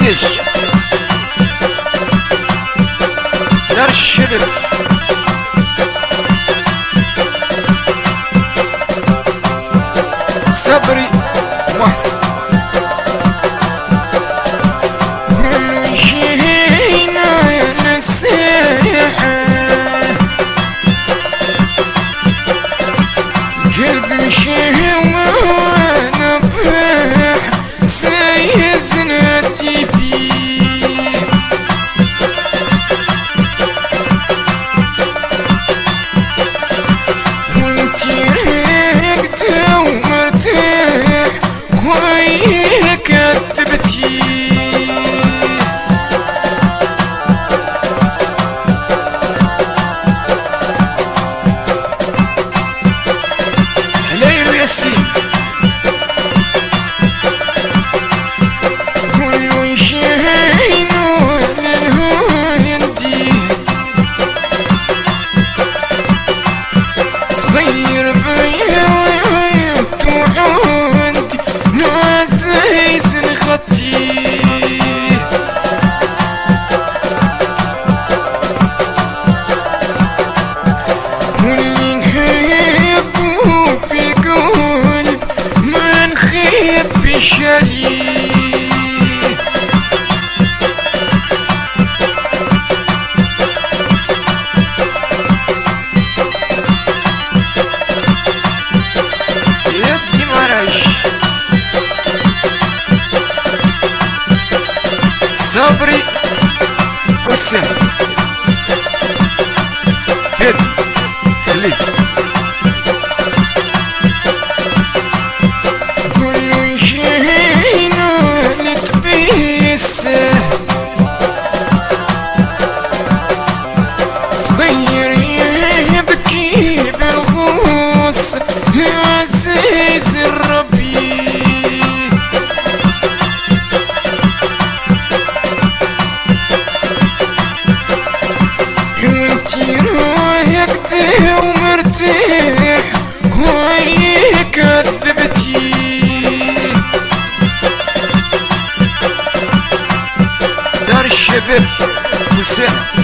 منتج دار الشبل صبري محسن ومشينا للساحة قلبي مشي وانا بح سيزنتي فيه وانتي رقت ومرتاح وهي كذبتي ليلو ياسين كل شيء يندي صغير بيوت وعندي نعزيز خطي واللي نحبه في القلب ما نخيب شالي يدي مرش صبري حسين فدي خليل كل شيء نتبسه صغير يبكي بالغوص عزيز الربي وانتي رايقت ومرتاح وهي كذبتي دار الشباب حسين